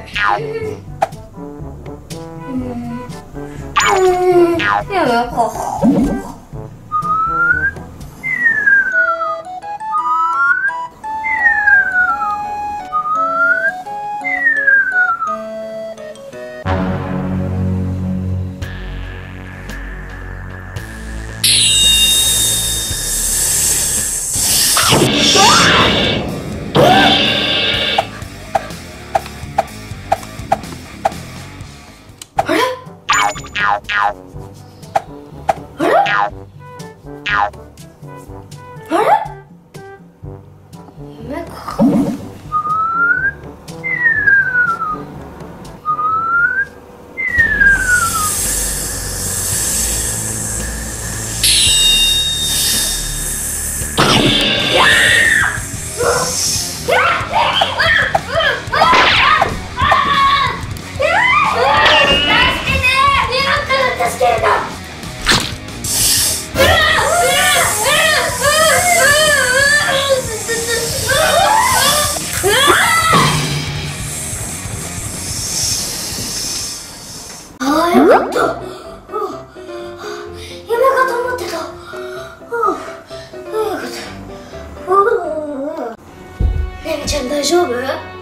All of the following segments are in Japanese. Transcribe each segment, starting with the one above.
大丈夫？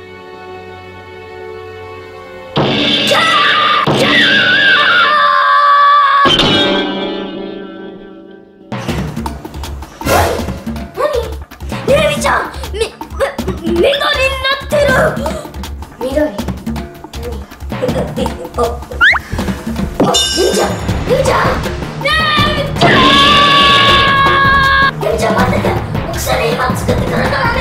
緑になってる。緑。ゆみちゃん、ゆみちゃん、ゆみちゃん待ってて。お薬今作ってくるからね。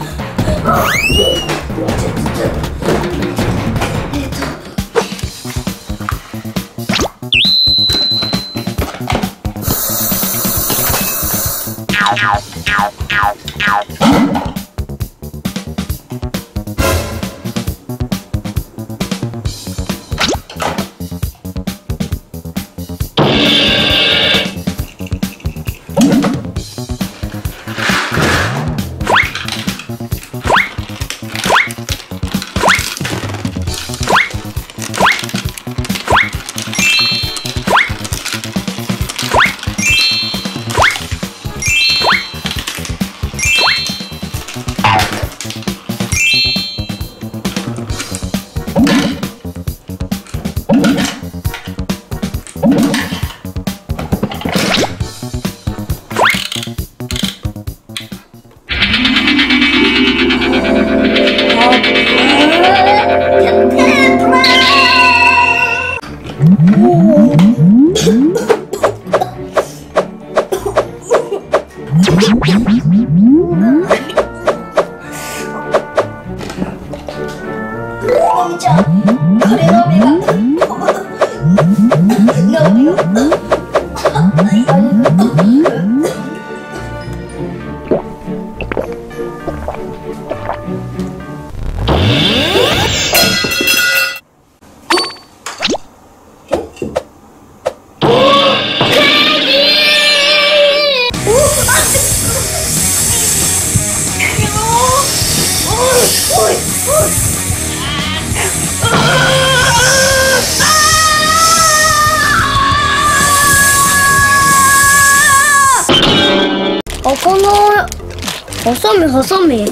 この細身。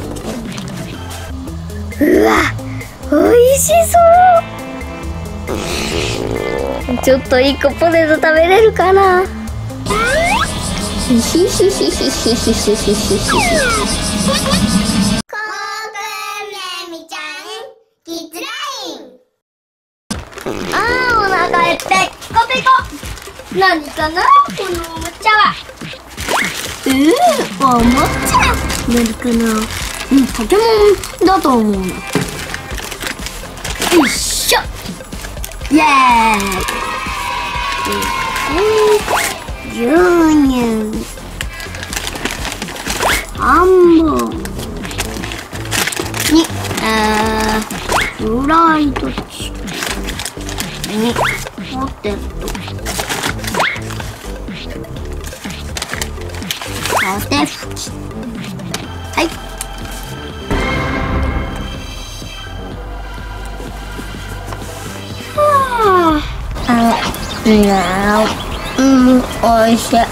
うわ、美味しそう。ちょっと1個ポテト食べれるかな。あー、お腹減ってピコピコ。何かなこのおもちゃは。おもちゃ何かな。ポケモンだと思うの。よいしょ。イエーイ。牛乳半分にフライドチキンにポテトポテフチ。はい。 おいしい。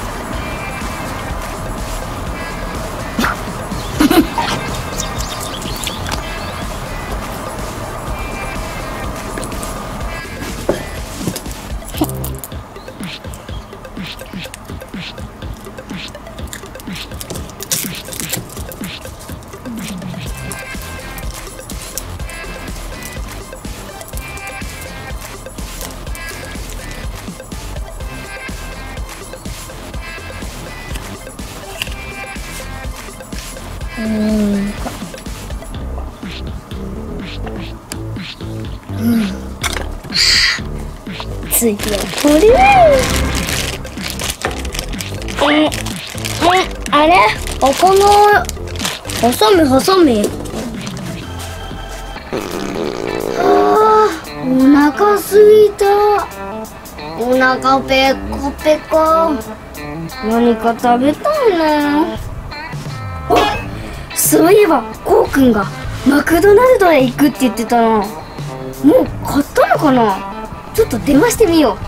次はこれ。あれ、ここの細身。お腹すいた。お腹ペコペコ。何か食べたいね。そういえばこうくんがマクドナルドへ行くって言ってたな。もう買ったのかな。ちょっと電話してみよう。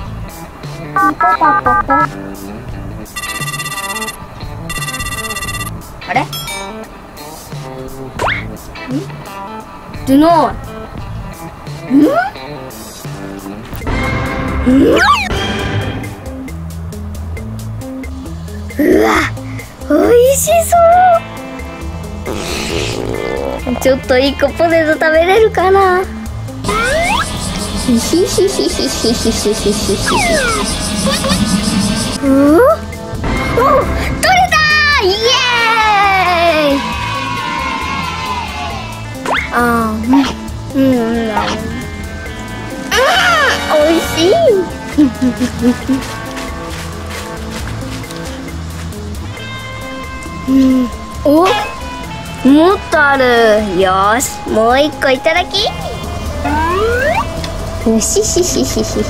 あれ？出ない。うわ、美味しそう。ちょっと1個ポテト食べれるかな。ひひひひひひひひひひひ。お、取れたー！イエーイ！おいしい。お、もっとある。よーし、もう1個いただき。うししししし。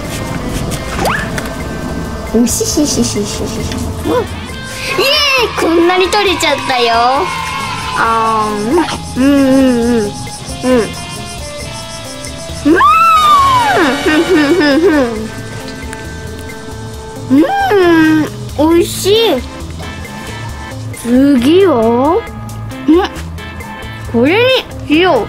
うしししししし。イエーイ！こんなに取れちゃったよ。おいしい。次はこれにしよう。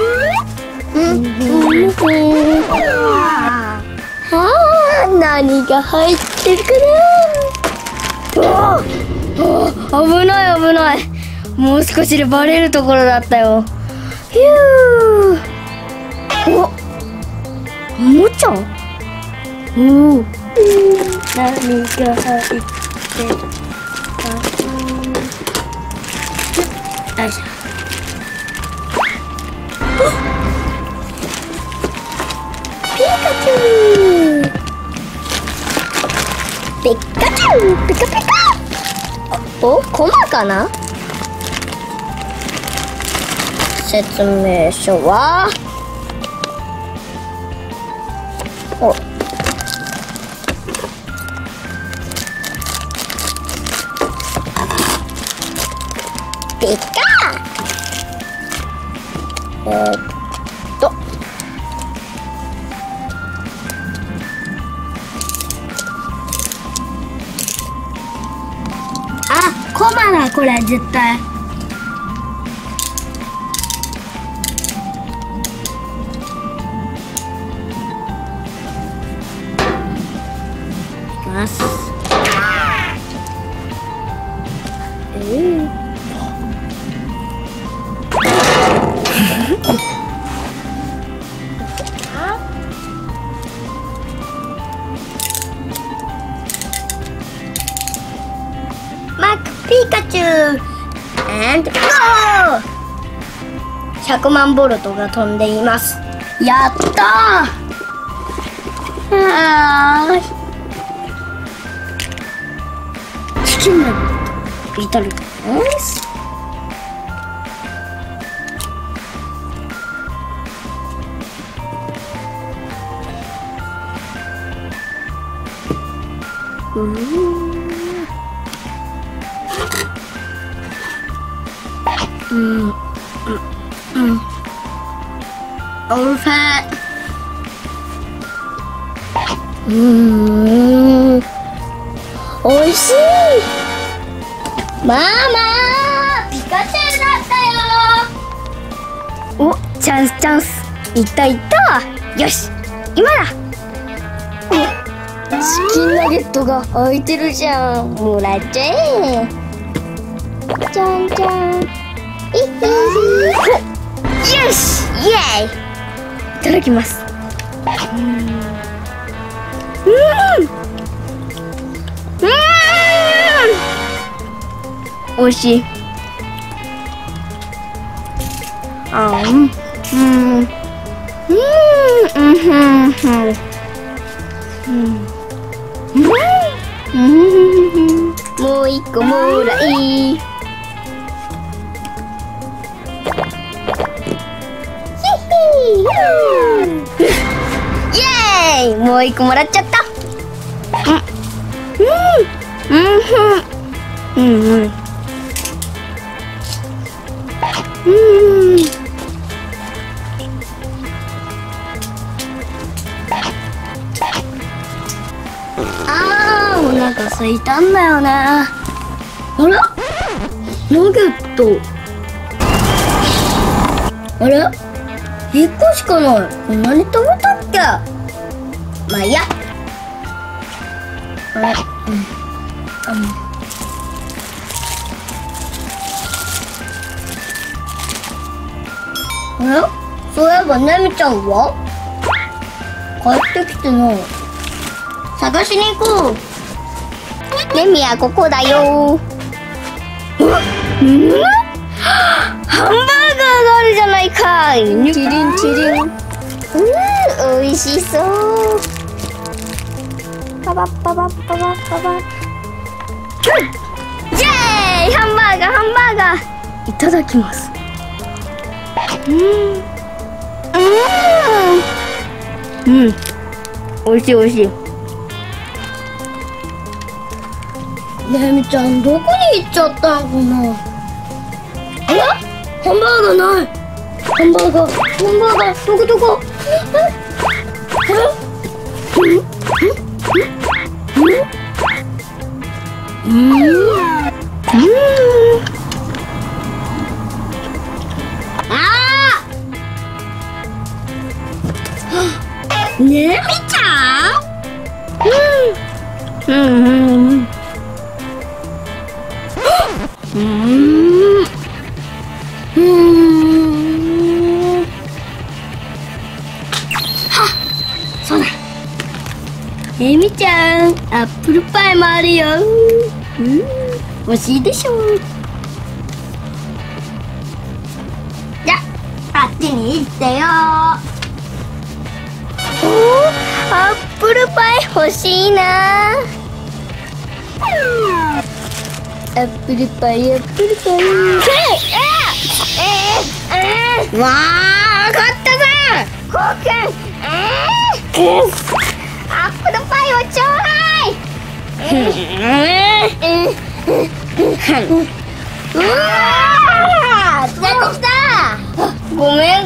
何が入ってるかな。危ない危ない。もう少しでバレるところだったよ。ひゅー。お、おもちゃ。何が入ってるか。よいしょ。ピカチュウ。ピカチュウ、ピカピカ。お、コマかな。説明書はお、ピカ。コマだ、これ絶対。いきます。ピカチュウ and go！ 100万ボルトが飛んでいます。やったー。チキンナゲットいただきます。おいしい。 おいしい。ママピカチュウだったよ。お、チャンスチャンス。いったいった。よし、今だ。チキンナゲットが開いてるじゃん。もらっちゃえ。じゃんじゃん。よし、イエーイ。いただきます。おいしい。もう一個もらい。イエーイ、もう一個もらっちゃった。お腹空いたんだよね。あれ、ナゲット。あれ、1個しかない。こんなに食べたっけ。まあいいや。あれ、そういえばねみちゃんは帰ってきてない。探しに行こう。ねみはここだよ。ハンバーガーがあるじゃないか。チリンチリン。おいしそう。パパッパパッパパッパパッ。イエーイ、ハンバーガーハンバーガー。いただきます。おいしいおいしい。ねみちゃんどこに行っちゃったのかな。あれ、ハンバーガーない。ハンバーガーどこどこ。あれ、ねみちゃん。そうだ。ねみちゃん、アップルパイもあるよ。欲しいでしょ。じゃあ、あっちに行ってよ。アップルパイ欲しいな。アップルパイ。わあ、勝ったぞコウくん。アップルパイをちょうだい。うわー、出てきた。ごめん。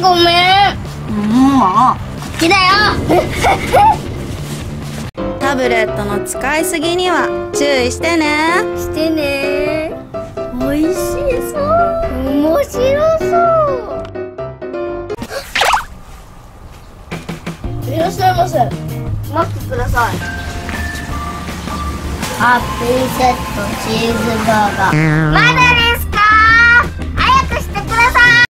来だよ。 タブレットの使いすぎには注意してね。 おいしそう。面白そう。いらっしゃいませ。マックください。ハッピーセットチーズバーガー。まだね。